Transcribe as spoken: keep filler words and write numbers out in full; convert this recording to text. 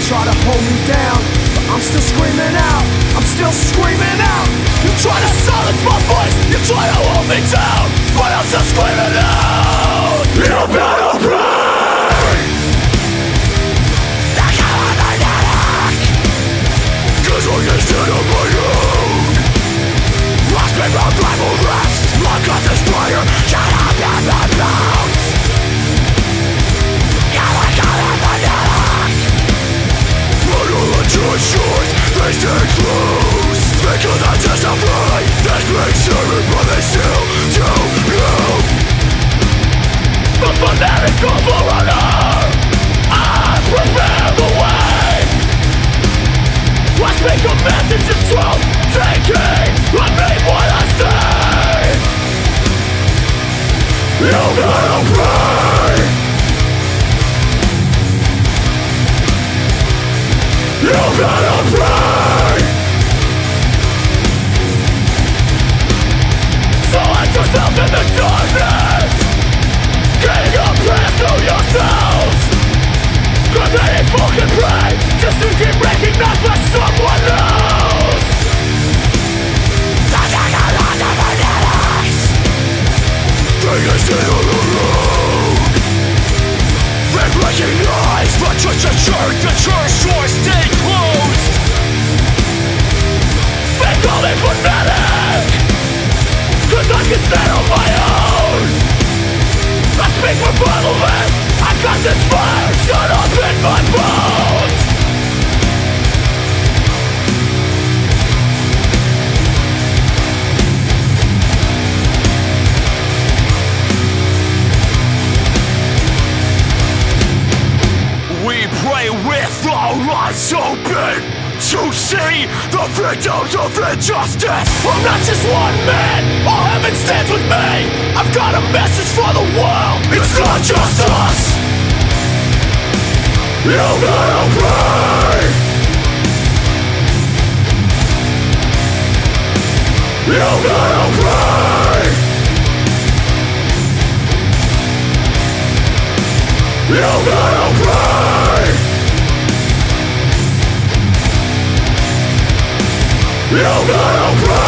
try to hold me down, but I'm still screaming out, I'm still screaming out. You try to silence my voice, you try to hold me down, but I'm still screaming out. You better pray, cause I can stand on my own. I speak my Bible rest, I got this fire, shut up in my mouth. Choice, choice, they stay close because I testify. That's being served, but they still don't know. The fanatic forerunner, I prepare the way. I speak a message of truth, taking I mean what I say. You gotta pray, you gotta pray. Silence yourself in the darkness, getting up past to yourselves. Cause I ain't fucking pray, just to keep recognized by someone else. Take a stand on the road, they recognize, but just the church, the church doors stay closed. They call me fanatic, cause I can stand on my own. I speak for violence, I got this fire shut up in my bones. We pray with our eyes open to see the victims of injustice. I'm not just one man, all heaven stands with me. I've got a message for the world, it's not just us. You gotta pray, you gotta pray, you gotta pray, you gotta pray.